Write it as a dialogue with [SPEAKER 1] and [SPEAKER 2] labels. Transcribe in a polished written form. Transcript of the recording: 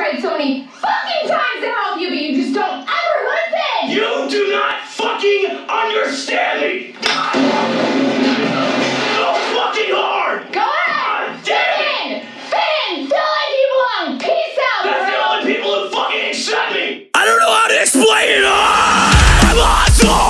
[SPEAKER 1] tried so many fucking times to help you, but you just don't ever listen!
[SPEAKER 2] You do not fucking understand me! So fucking hard!
[SPEAKER 1] Go ahead! Fit in! Feel like you belong! Peace out,
[SPEAKER 2] That's
[SPEAKER 1] bro!
[SPEAKER 2] the only people who fucking accept me! I don't know how to explain it! I'm awesome!